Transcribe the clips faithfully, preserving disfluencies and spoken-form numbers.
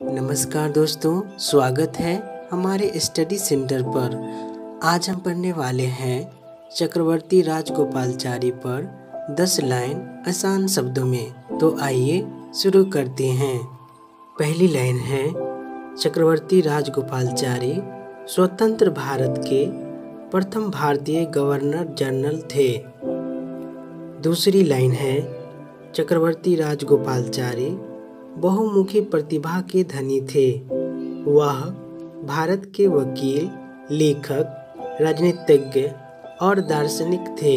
नमस्कार दोस्तों, स्वागत है हमारे स्टडी सेंटर पर। आज हम पढ़ने वाले हैं चक्रवर्ती राजगोपालाचारी पर दस लाइन आसान शब्दों में। तो आइए शुरू करते हैं। पहली लाइन है, चक्रवर्ती राजगोपालाचारी स्वतंत्र भारत के प्रथम भारतीय गवर्नर जनरल थे। दूसरी लाइन है, चक्रवर्ती राजगोपालाचारी बहुमुखी प्रतिभा के धनी थे। वह भारत के वकील, लेखक, राजनीतिज्ञ और दार्शनिक थे।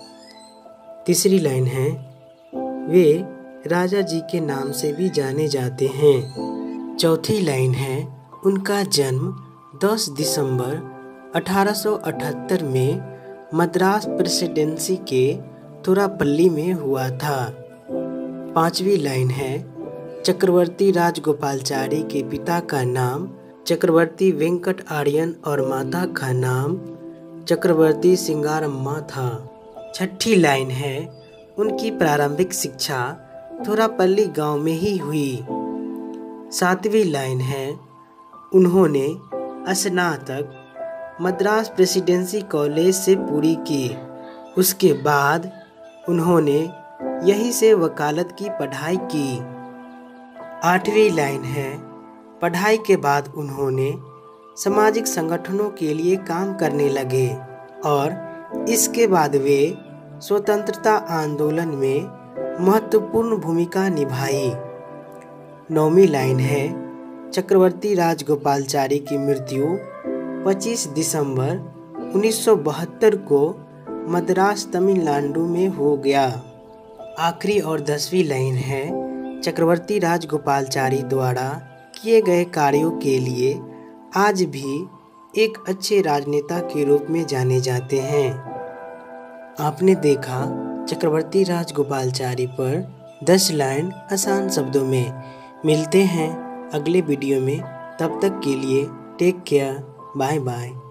तीसरी लाइन है, वे राजा जी के नाम से भी जाने जाते हैं। चौथी लाइन है, उनका जन्म दस दिसंबर अठारह सौ अठहत्तर में मद्रास प्रेसिडेंसी के तुरापल्ली में हुआ था। पांचवी लाइन है, चक्रवर्ती राजगोपालाचारी के पिता का नाम चक्रवर्ती वेंकट आर्यन और माता का नाम चक्रवर्ती सिंगारम्मा था। छठी लाइन है, उनकी प्रारंभिक शिक्षा तुरापल्ली गांव में ही हुई। सातवीं लाइन है, उन्होंने स्नातक मद्रास प्रेसिडेंसी कॉलेज से पूरी की। उसके बाद उन्होंने यहीं से वकालत की पढ़ाई की। आठवीं लाइन है, पढ़ाई के बाद उन्होंने सामाजिक संगठनों के लिए काम करने लगे और इसके बाद वे स्वतंत्रता आंदोलन में महत्वपूर्ण भूमिका निभाई। नौवीं लाइन है, चक्रवर्ती राजगोपालाचारी की मृत्यु पच्चीस दिसंबर उन्नीस सौ बहत्तर को मद्रास तमिलनाडु में हो गया। आखिरी और दसवीं लाइन है, चक्रवर्ती राजगोपालाचारी द्वारा किए गए कार्यों के लिए आज भी एक अच्छे राजनेता के रूप में जाने जाते हैं। आपने देखा चक्रवर्ती राजगोपालाचारी पर दस लाइन आसान शब्दों में। मिलते हैं अगले वीडियो में, तब तक के लिए टेक केयर, बाय बाय।